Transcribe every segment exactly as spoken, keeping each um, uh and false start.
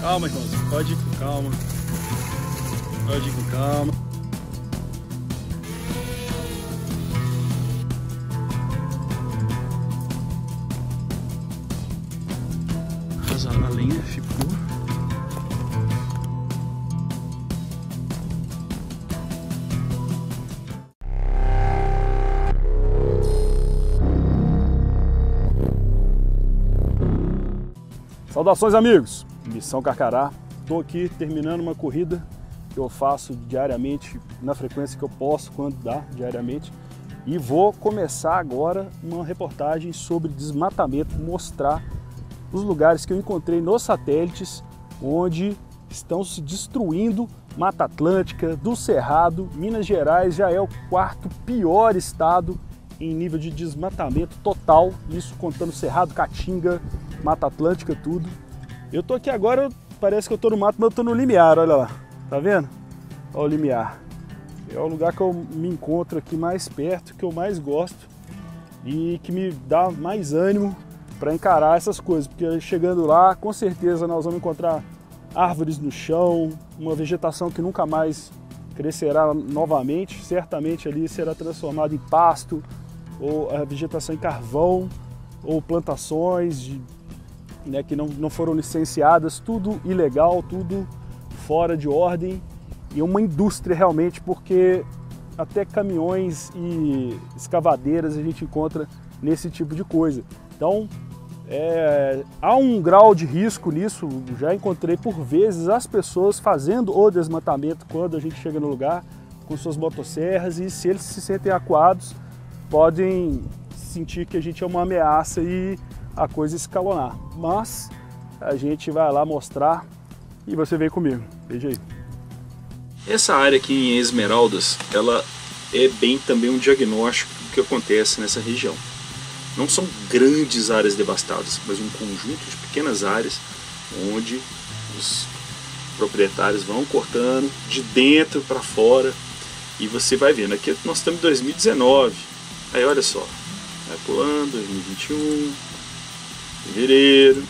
Calma, irmãozinho, pode ir com calma. Pode ir com calma. A linha ficou. Saudações, amigos! Missão Carcará. Estou aqui terminando uma corrida que eu faço diariamente, na frequência que eu posso, quando dá, diariamente. E vou começar agora uma reportagem sobre desmatamento, mostrar os lugares que eu encontrei nos satélites onde estão se destruindo Mata Atlântica, do Cerrado. Minas Gerais já é o quarto pior estado em nível de desmatamento total, isso contando Cerrado, Caatinga, Mata Atlântica, tudo. Eu tô aqui agora, parece que eu tô no mato, mas eu tô no limiar, olha lá, tá vendo? Olha o limiar. É o lugar que eu me encontro aqui mais perto, que eu mais gosto e que me dá mais ânimo para encarar essas coisas, porque chegando lá, com certeza nós vamos encontrar árvores no chão, uma vegetação que nunca mais crescerá novamente, certamente ali será transformada em pasto, ou a vegetação em carvão, ou plantações de, né, que não, não foram licenciadas, tudo ilegal, tudo fora de ordem, e uma indústria realmente, porque até caminhões e escavadeiras a gente encontra nesse tipo de coisa. Então, É, há um grau de risco nisso. Já encontrei por vezes as pessoas fazendo o desmatamento quando a gente chega no lugar com suas motosserras, e se eles se sentem acuados, podem sentir que a gente é uma ameaça e a coisa escalonar. Mas a gente vai lá mostrar e você vem comigo. Veja aí. Essa área aqui em Esmeraldas, ela é bem também um diagnóstico do que acontece nessa região. Não são grandes áreas devastadas, mas um conjunto de pequenas áreas onde os proprietários vão cortando de dentro para fora, e você vai vendo. Aqui nós estamos em dois mil e dezenove, aí olha só, vai pulando, dois mil e vinte e um, fevereiro,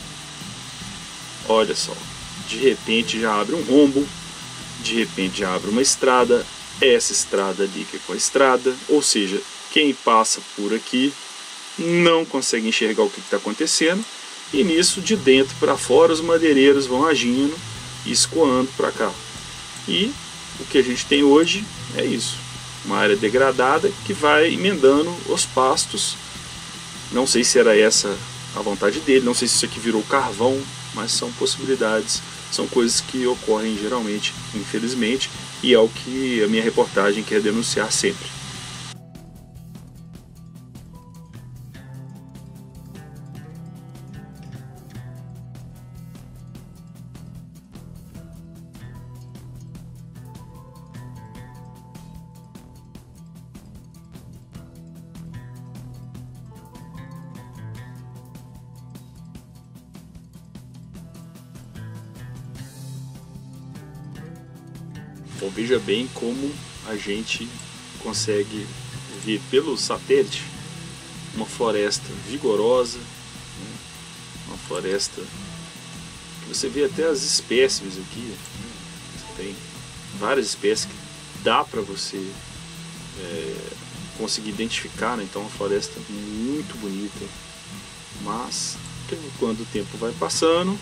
olha só, de repente já abre um rombo, de repente já abre uma estrada, essa estrada ali que é com a estrada, ou seja, quem passa por aqui não consegue enxergar o que está acontecendo, e nisso, de dentro para fora, os madeireiros vão agindo e escoando para cá. E o que a gente tem hoje é isso, uma área degradada que vai emendando os pastos. Não sei se era essa a vontade dele, não sei se isso aqui virou carvão, mas são possibilidades, são coisas que ocorrem geralmente, infelizmente, e é o que a minha reportagem quer denunciar sempre. Então veja bem como a gente consegue ver pelo satélite uma floresta vigorosa, né? Uma floresta que você vê até as espécies aqui, né? Você tem várias espécies que dá para você é, conseguir identificar, né? Então é uma floresta muito bonita, mas quando o tempo vai passando,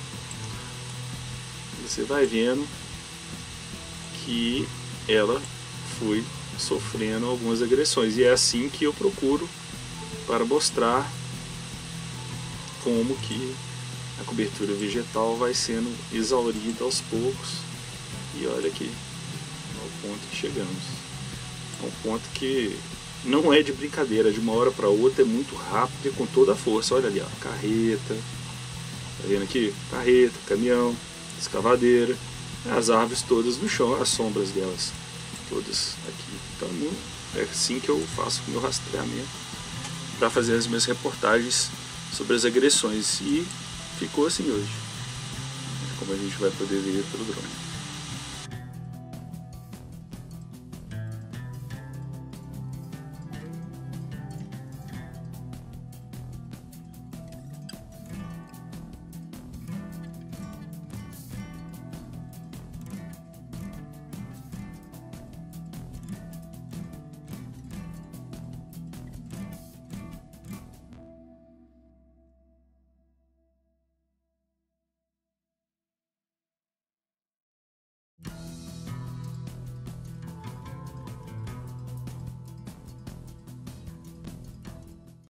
você vai vendo que ela foi sofrendo algumas agressões, e é assim que eu procuro para mostrar como que a cobertura vegetal vai sendo exaurida aos poucos. E olha aqui ao ponto que chegamos, é um ponto que não é de brincadeira, de uma hora para outra é muito rápido e com toda a força. Olha ali, ó, carreta, tá vendo aqui? Carreta, caminhão, escavadeira, as árvores todas no chão, as sombras delas todas aqui. Então é assim que eu faço o meu rastreamento para fazer as minhas reportagens sobre as agressões, e ficou assim hoje, como a gente vai poder ver pelo drone.